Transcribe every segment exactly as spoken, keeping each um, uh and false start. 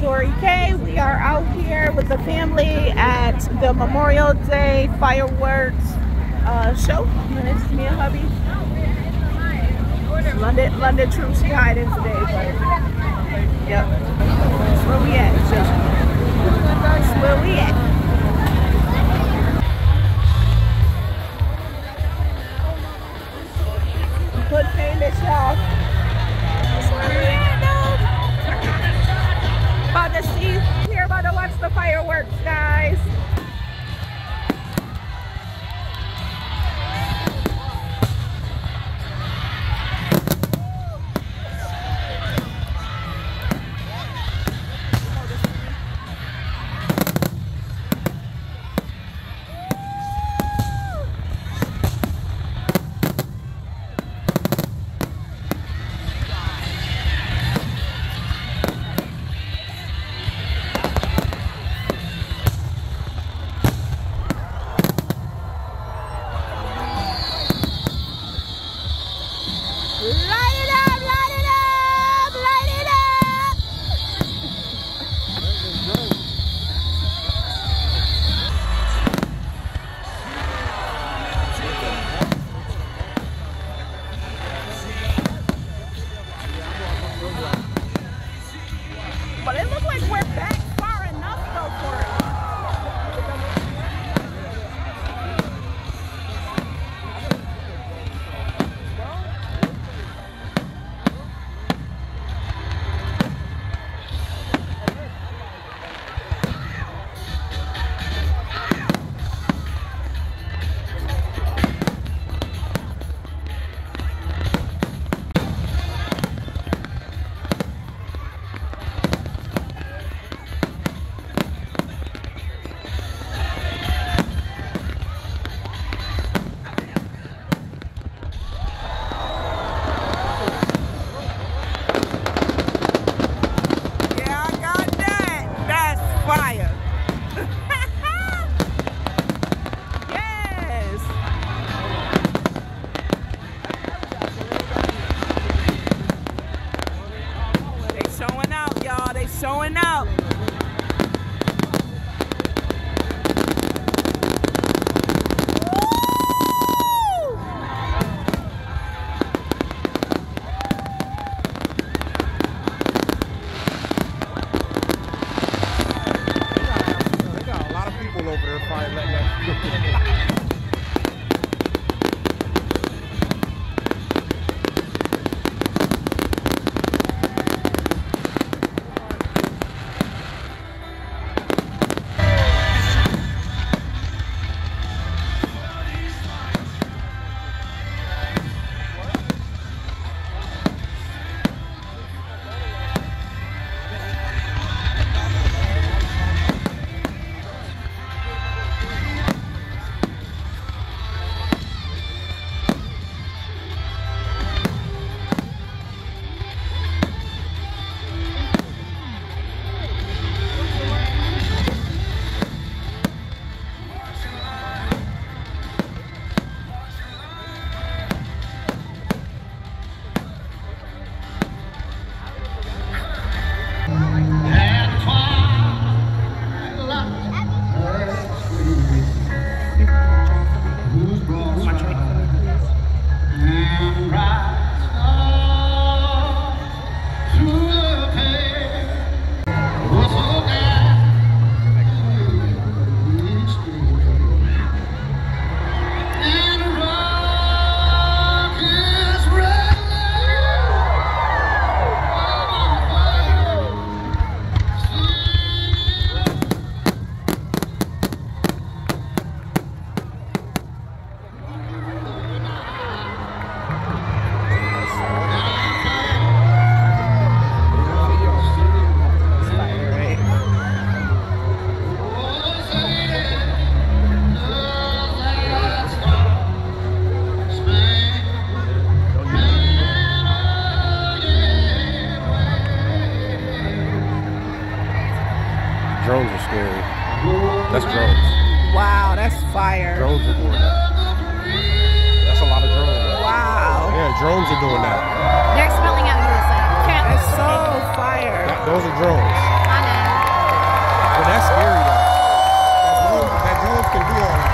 Story K. We are out here with the family at the Memorial Day fireworks uh, show. And it's me and hubby. London, London True, she hiding today, but yep. That's where we at. That's where we at. Good famous, y'all. About to see, we're about to watch the fireworks, guys. But it looks like we're back far enough though for it. Showing out. They got a lot of people over there fighting like that. Drones are scary. That's drones. Wow, that's fire. Drones are doing that. That's a lot of drones. Wow. Yeah, drones are doing that. They're spelling out U S A. That's so fire. That, those are drones. I know. But that's scary though. That drones, that drones can do all that.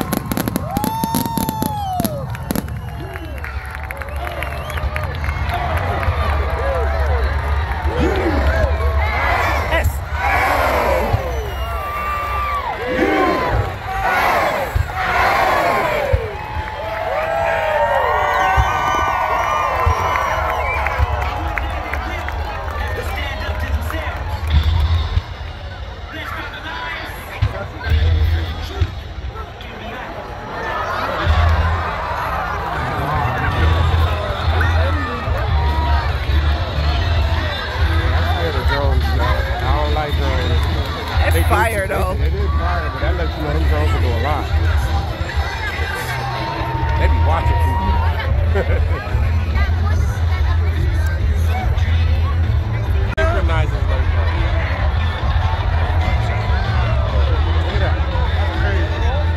It's fire though. It is fire, but that lets you know them drones can do a lot. They be watching people. Synchronizes like that. Look at that. That's crazy.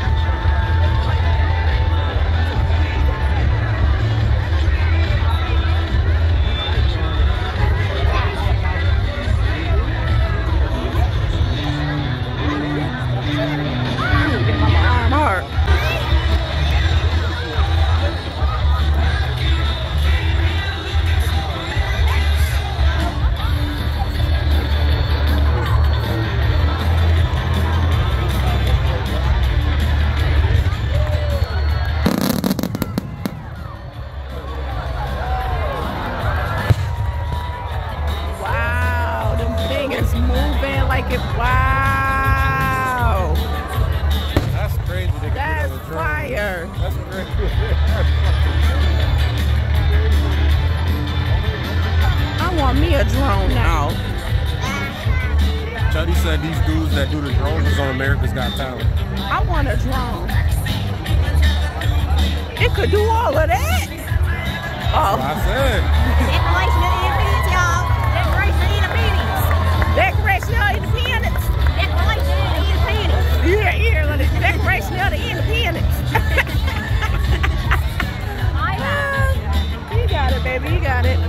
Wow. That's crazy. That's fire. That's crazy. I want me a drone now. Chuddy said these dudes that do the drones is on America's Got Talent. I want a drone. It could do all of that. Oh. I said. Declaration of Independence. Declaration of Independence. Yeah, yeah, like the Declaration of Independence. You got it, baby. You got it.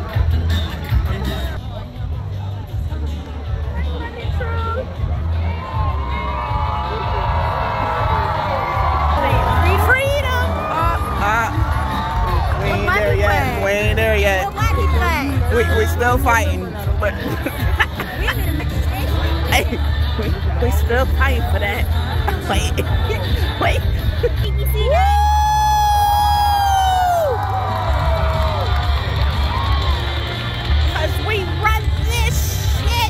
Freedom. Uh, uh, we ain't there yet. We ain't there yet. We we still fighting, but. Hey, we, we still fighting for that. Wait, wait. You see that? Cause we run this shit.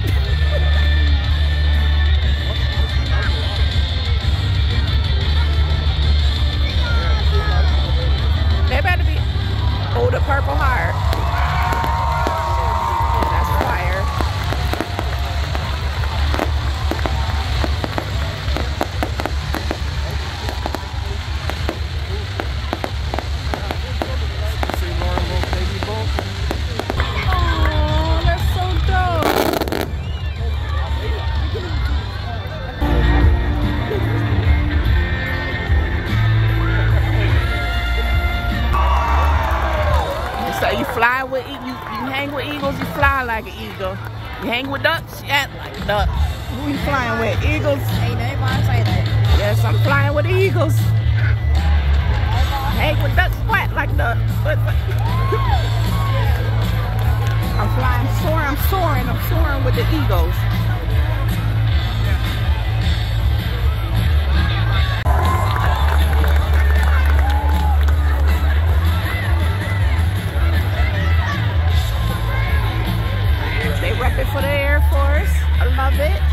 They better be. Oh, the Purple Heart. That's fire. You fly with you, you hang with eagles, you fly like an eagle. You hang with ducks, you act like a duck. Who you flying with? Eagles? Ain't nobody say that. Yes, I'm flying with the eagles. Hang with ducks, flat like ducks. I'm flying, soaring, I'm soaring, I'm soaring with the eagles. For the Air Force. I love it.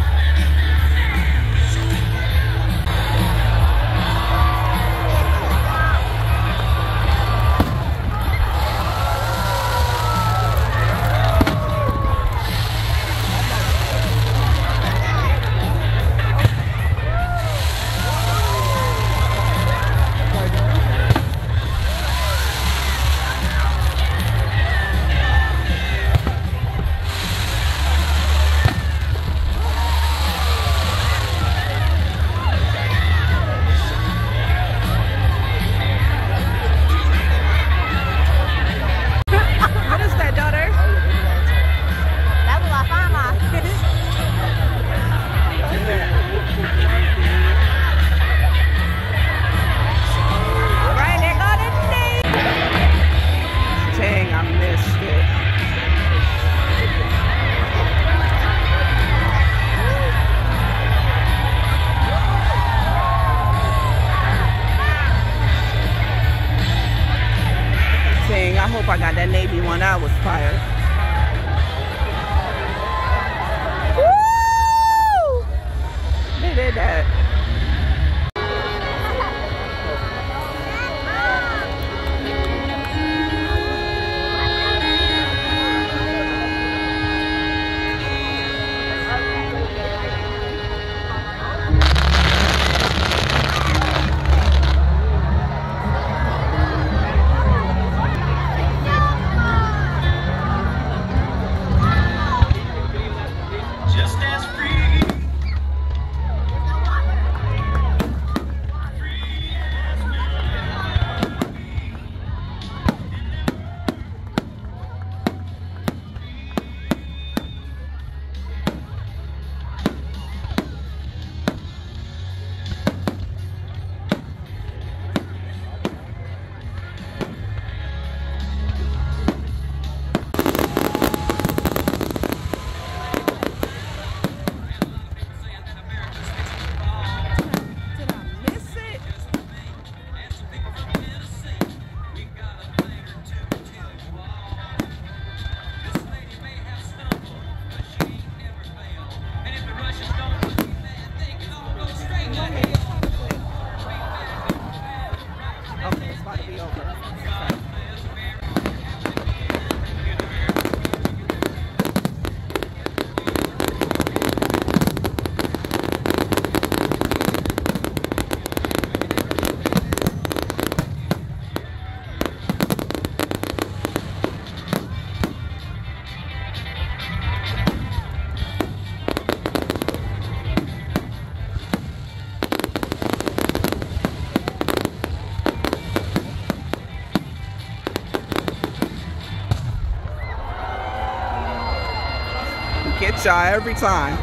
Get y'all every time.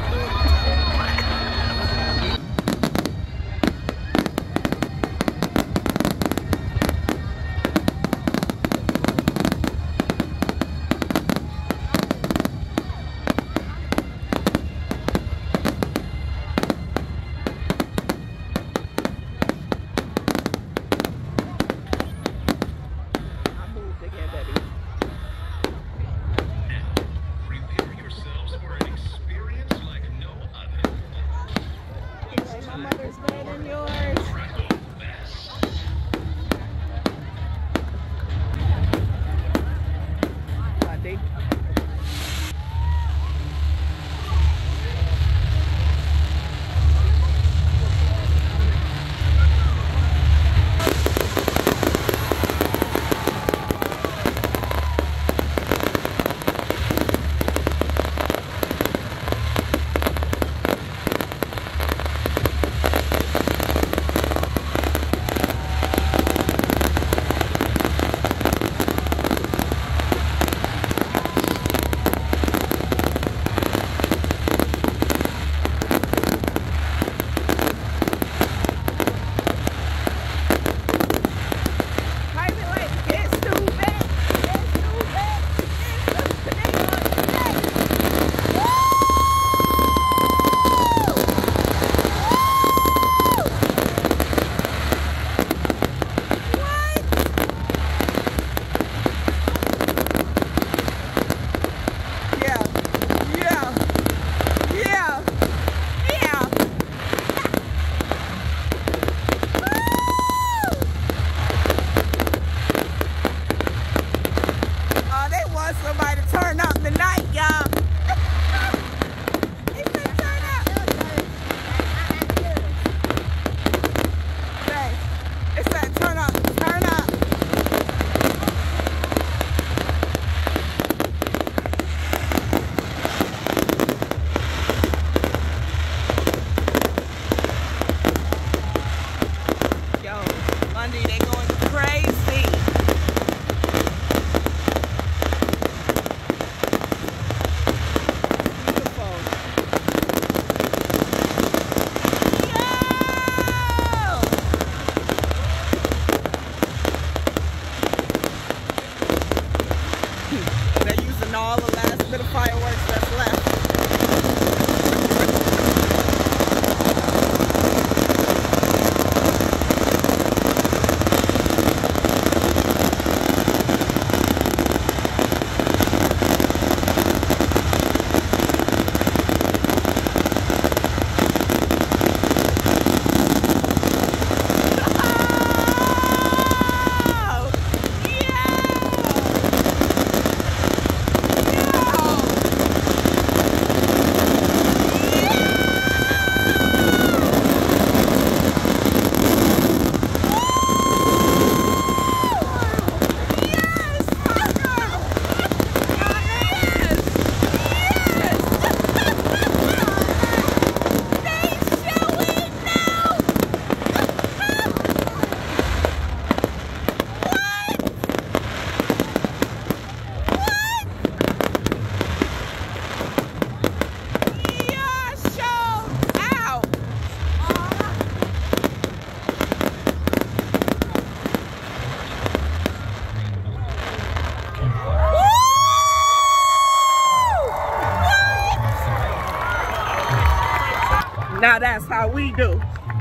Now that's how we do.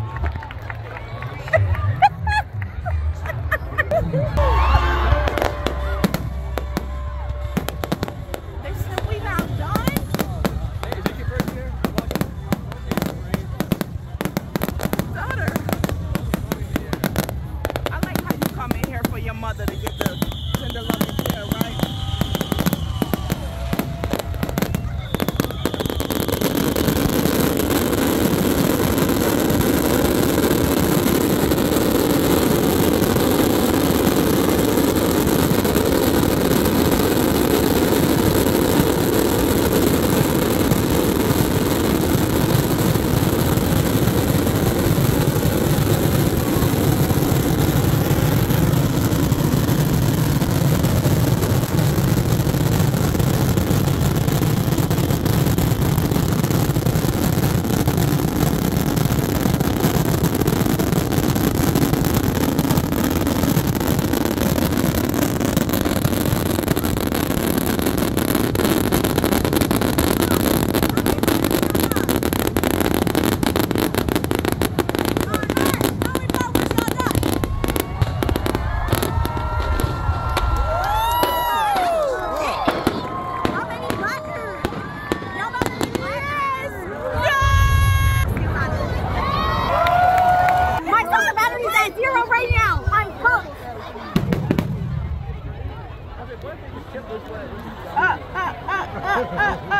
They said we not done. Hey, is that your first year? Daughter. I like how you come in here for your mother to get the tender loving care, right?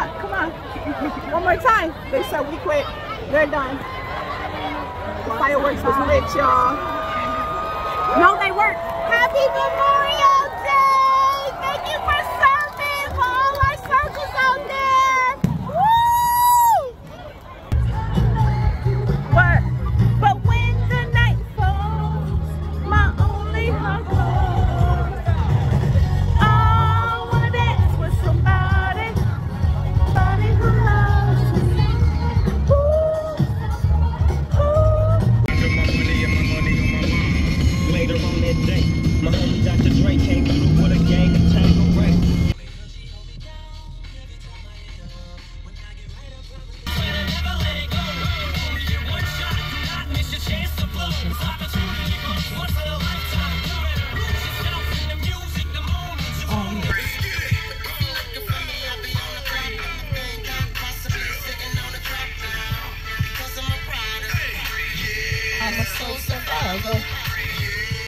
not. Come on. One more time. They said we quit. They're done. The fireworks was lit, y'all. No, they weren't. Happy Memorial Day! Thank you for serving for all our soldiers out there. Woo! What? But when the night falls, my only heart calls. I want it with somebody, somebody who loves me. Ooh, ooh. Later on that day, my homie Doctor Dre came through with a gang of Tango Ray. I'm a soul survivor.